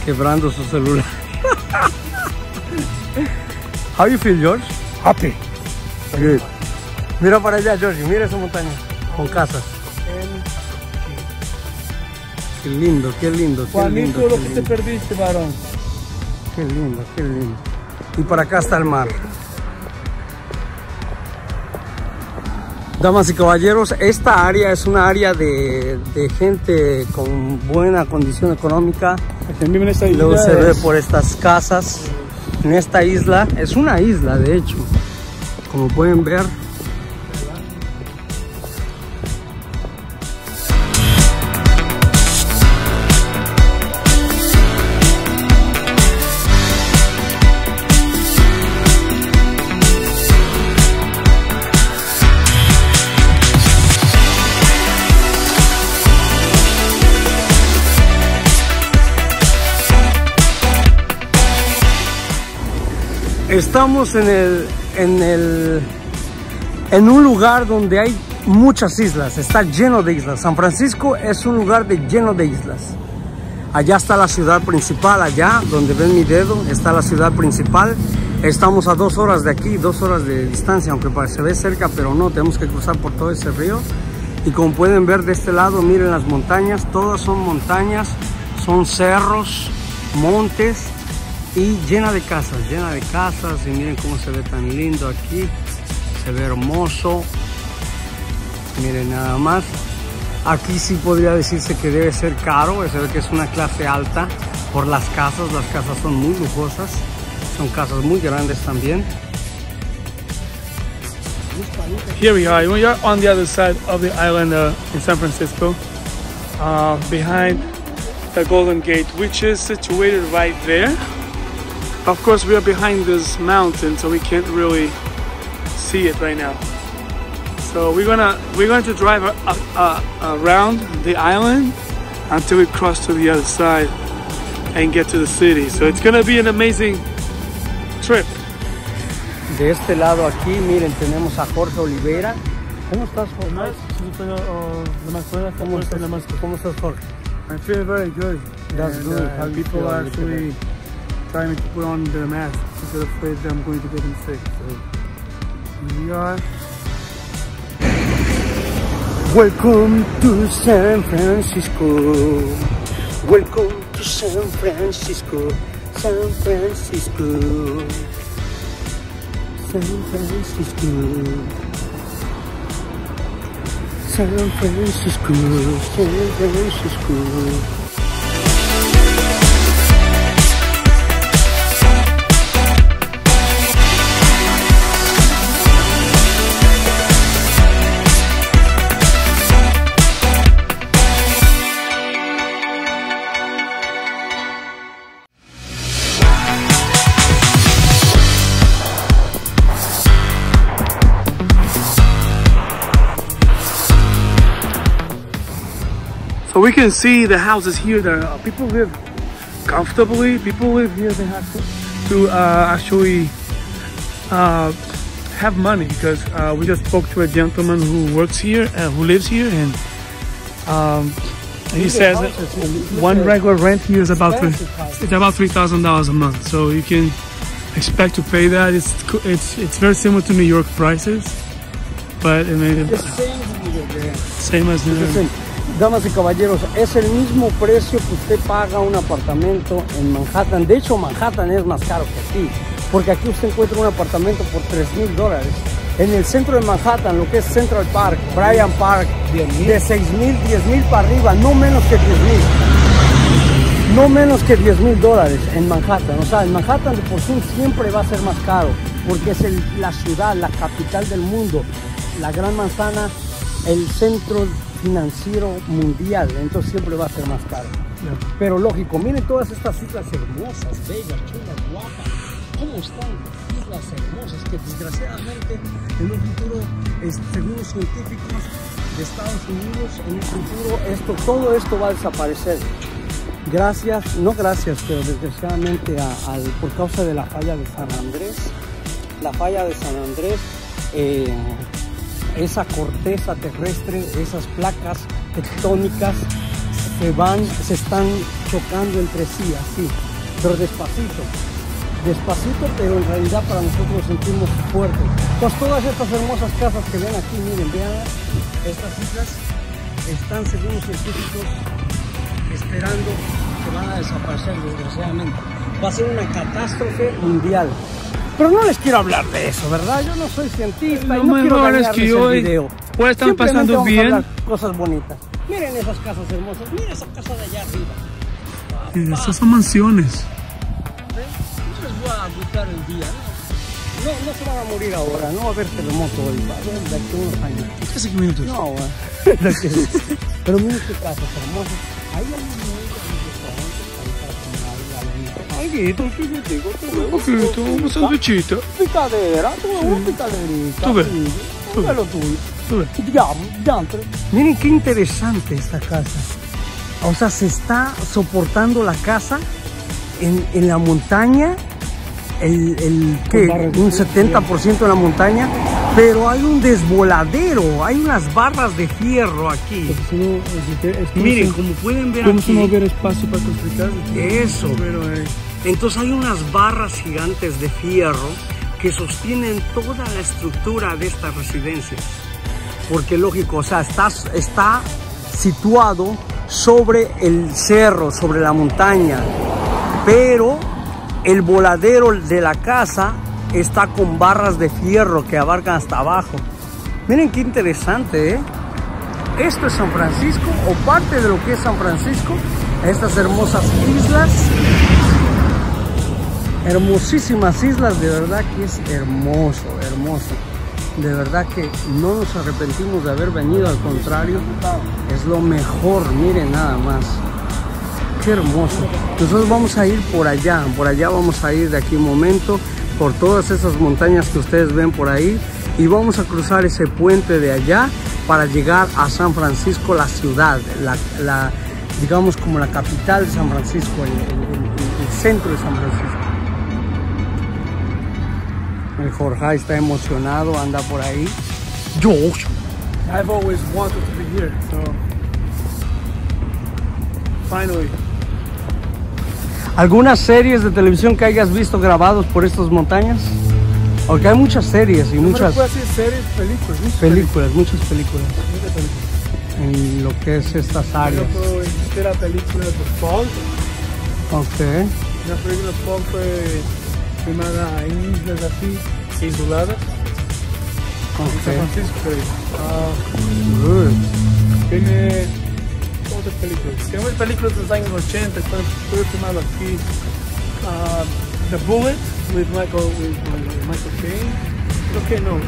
quebrando su celular. How you feel, George? Happy. Good. Mira para allá, George, mira esa montaña con casas. Qué lindo, qué lindo, qué Juanito, lindo. lo que te perdiste, varón. Qué lindo, qué lindo. Y para acá está el mar. Damas y caballeros, esta área es una área de gente con buena condición económica. Luego se ve por estas casas. En esta isla, es una isla de hecho, como pueden ver. Estamos en un lugar donde hay muchas islas, está lleno de islas. San Francisco es un lugar lleno de islas. Allá está la ciudad principal, allá donde ven mi dedo está la ciudad principal. Estamos a 2 horas de aquí, 2 horas de distancia, aunque se ve cerca, pero no, tenemos que cruzar por todo ese río. Y como pueden ver de este lado, miren las montañas, todas son montañas, son cerros, montes. Y llena de casas, y miren cómo se ve tan lindo aquí, se ve hermoso, miren nada más. Aquí sí podría decirse que debe ser caro, se ve que es una clase alta por las casas son muy lujosas, son casas muy grandes también. Here we are on the other side of the island in San Francisco, behind the Golden Gate, which is situated right there. Of course, we are behind this mountain, so we can't really see it right now. So we're going to drive around the island until we cross to the other side and get to the city. So it's going to be an amazing trip. De este lado aquí, miren, tenemos a Jorge Olivera. ¿Cómo estás, Jorge? ¿Cómo estás, Jorge? I feel very good. That's good. How people are actually trying to put on the mask because they're afraid that I'm going to get them sick. So here we are. Welcome to San Francisco. Welcome to San Francisco. San Francisco. San Francisco. San Francisco. San Francisco. So we can see the houses here. People live comfortably. People live here. They have to actually have money because we just spoke to a gentleman who works here, who lives here, and he says that one regular rent here is about $3,000 a month. So you can expect to pay that. It's very similar to New York prices, but I mean, same as New York. Damas y caballeros, es el mismo precio que usted paga un apartamento en Manhattan. De hecho, Manhattan es más caro que aquí, porque aquí usted encuentra un apartamento por $3,000. En el centro de Manhattan, lo que es Central Park, Bryant Park, de $6,000, $10,000 para arriba, no menos que $10,000. No menos que $10,000 en Manhattan. O sea, en Manhattan de por sí siempre va a ser más caro, porque es la ciudad, la capital del mundo, la gran manzana, el centro financiero mundial, entonces siempre va a ser más caro. Pero lógico, miren todas estas islas hermosas, bellas, chulas, guapas. ¿Cómo están? Islas hermosas que desgraciadamente en un futuro, según los científicos de Estados Unidos, en un futuro todo esto va a desaparecer. Pero desgraciadamente por causa de la falla de San Andrés. La falla de San Andrés, esa corteza terrestre, esas placas tectónicas se están chocando entre sí, así, pero despacito, pero en realidad para nosotros nos sentimos fuertes. Entonces todas estas hermosas casas que ven aquí, miren, vean, estas islas están, según los científicos, esperando que van a desaparecer, desgraciadamente. Va a ser una catástrofe mundial. Pero no les quiero hablar de eso, ¿verdad? Yo no soy cientista y no quiero dañarles el video. Pues están pasando bien. Cosas bonitas. Miren esas casas hermosas. Miren esa casa de allá arriba. Y esas son mansiones. No les voy a agüitar el día, ¿no? No se van a morir ahora. No va a haber terremoto hoy. Va a haber de aquí a unos años. ¿Qué 5 minutos? No, güey. Pero miren qué casas hermosas. Ahí hay un un sandwichito. Picadera, un picaderita. Tu ves. Lo tuyo. Miren qué interesante esta casa. O sea, se está soportando la casa en la montaña, un 70% en la montaña, pero hay un desvoladero, hay unas barras de fierro aquí. Miren, como pueden ver aquí. ¿Cómo no haber espacio para construir? Eso. Entonces hay unas barras gigantes de fierro que sostienen toda la estructura de estas residencias. Porque lógico, o sea, está situado sobre el cerro, sobre la montaña, pero el voladero de la casa está con barras de fierro que abarcan hasta abajo. Miren qué interesante, ¿eh? Esto es San Francisco, o parte de lo que es San Francisco, estas hermosas islas. Hermosísimas islas, de verdad que es hermoso, hermoso. De verdad que no nos arrepentimos de haber venido, al contrario, es lo mejor, miren nada más. Qué hermoso. Nosotros vamos a ir por allá vamos a ir de aquí un momento, por todas esas montañas que ustedes ven por ahí, y vamos a cruzar ese puente de allá para llegar a San Francisco, la ciudad, digamos como la capital de San Francisco, el centro de San Francisco. El Jorge está emocionado, anda por ahí. I've always wanted to be here, so finally. ¿Algunas series de televisión que hayas visto grabados por estas montañas? Porque hay muchas series y muchas series, muchas películas en lo que es estas áreas. Por la película de Fog. Ok. La película Fog fue filmada en islas así, isoladas. En San Francisco. Tiene otras películas. Tiene películas de los años 80, fue filmado aquí. The Bullet with Michael Caine. Creo que no.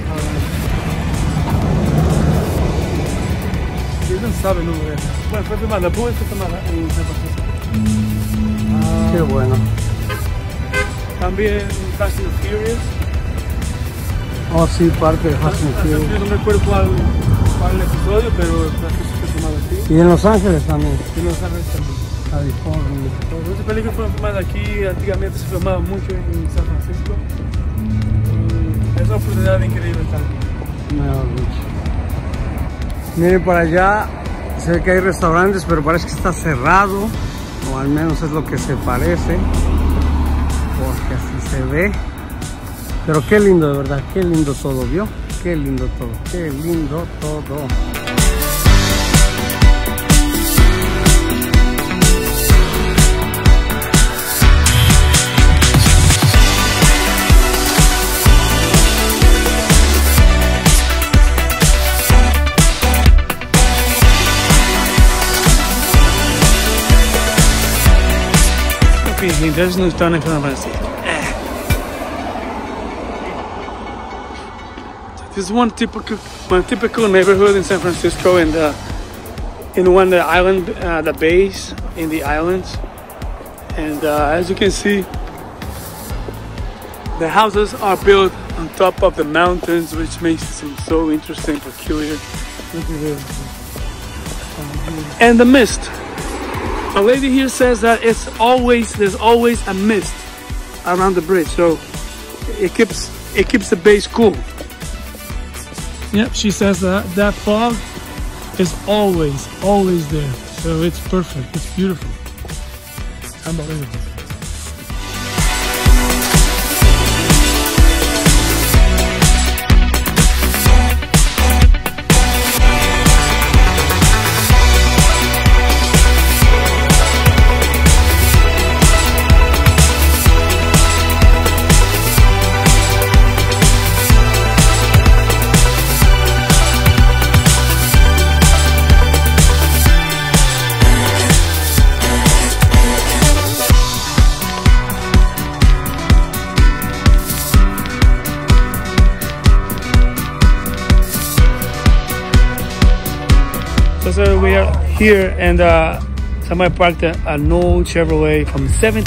No sabe el nombre. Bueno, fue filmada. The Bullet fue filmada en San Francisco. Qué bueno. También Fast and Furious. Oh, sí, parte de Fast and Furious. No recuerdo cuál episodio, pero fue filmado aquí. Y en Los Ángeles también. En Los Ángeles también. California. Esta película fue filmada aquí, antiguamente se filmaba mucho en San Francisco. Es una oportunidad increíble también. Mejor dicho. Miren para allá, se ve que hay restaurantes, pero parece que está cerrado, o al menos es lo que se parece, porque así se ve. Pero qué lindo, de verdad, qué lindo todo, ¿vio? Qué lindo todo, qué lindo todo. There's no stone in San Francisco. This is one typical neighborhood in San Francisco, and in one the island, the bays in the islands, and as you can see, the houses are built on top of the mountains, which makes them so interesting, peculiar. Look at this. And the mist. A lady here says that there's always a mist around the bridge, so it keeps the base cool. Yep, she says that fog is always there. So it's perfect, it's beautiful, unbelievable. So we are here, and somebody parked an old Chevrolet from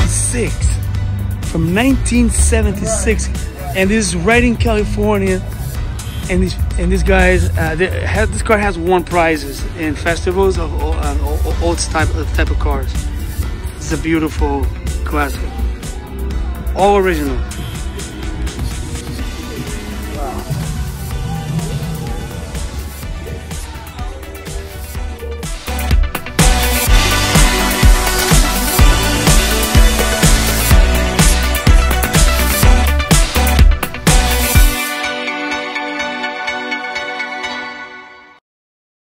1976, and this is right in California. And these guys, this car has won prizes in festivals of old type of cars. It's a beautiful classic, all original.